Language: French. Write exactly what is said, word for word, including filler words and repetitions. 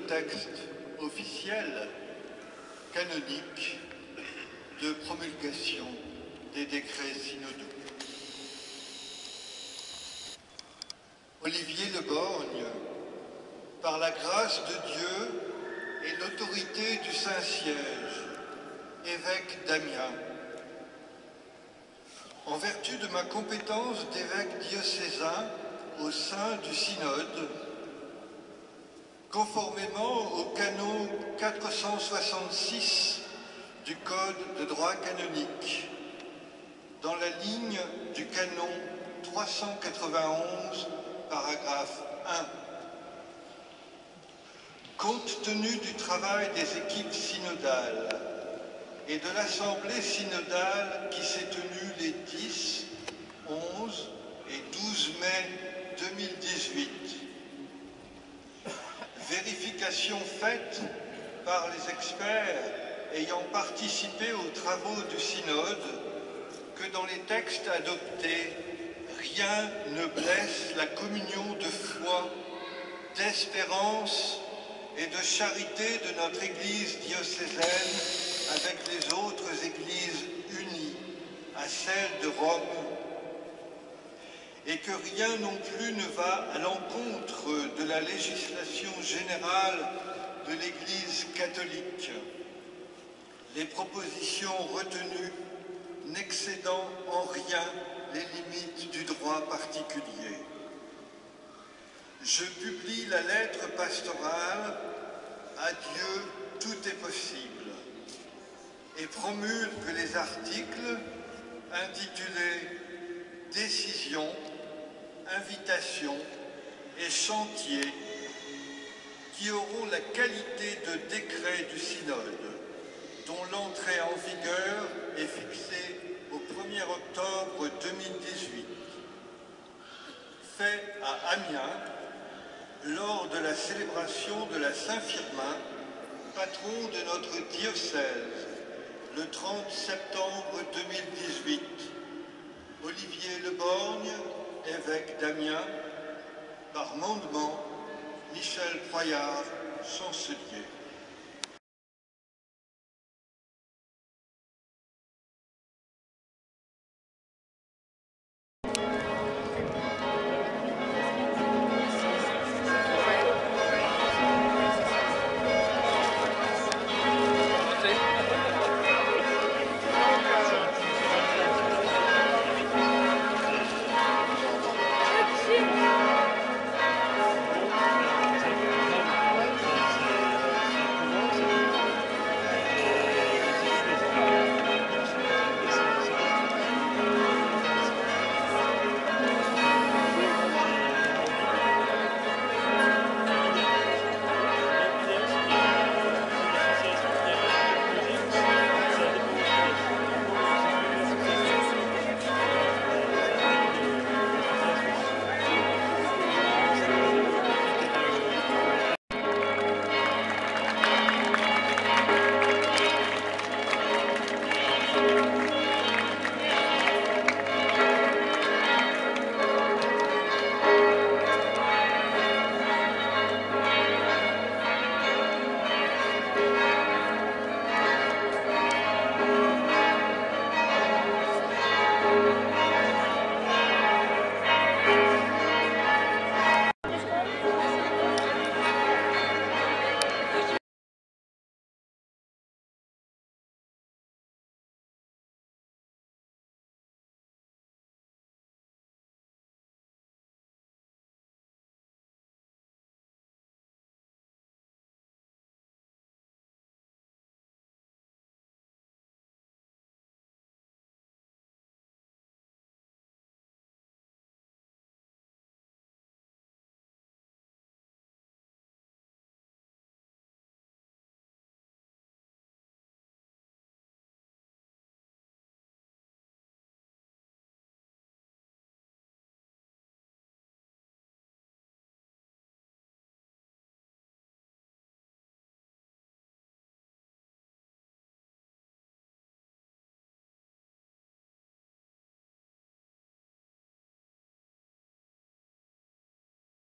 texte officiel, canonique, de promulgation des décrets synodaux. Olivier Le Borgne, par la grâce de Dieu et l'autorité du Saint-Siège, évêque d'Amiens, en vertu de ma compétence d'évêque diocésain au sein du synode, conformément au canon quatre cent soixante-six du Code de droit canonique, dans la ligne du canon trois cent quatre-vingt-onze, paragraphe un. Compte tenu du travail des équipes synodales et de l'Assemblée synodale qui s'est tenue les dix, onze et douze mai deux mille dix-huit, vérification faite par les experts ayant participé aux travaux du synode que dans les textes adoptés, rien ne blesse la communion de foi, d'espérance et de charité de notre Église diocésaine avec les autres Églises unies à celle de Rome, et que rien non plus ne va à l'encontre de la législation générale de l'Église catholique, les propositions retenues n'excédant en rien les limites du droit particulier. Je publie la lettre pastorale « À Dieu, tout est possible » et promulgue les articles intitulés « Décision »,« Invitation » et « Chantier » qui auront la qualité de décret du synode, dont l'entrée en vigueur est fixée au premier octobre deux mille dix-huit. Fait à Amiens, lors de la célébration de la Saint-Firmin, patron de notre diocèse, le trente septembre deux mille dix-huit, Olivier Le Borgne, évêque d'Amiens, par mandement, Michel Proyard, chancelier.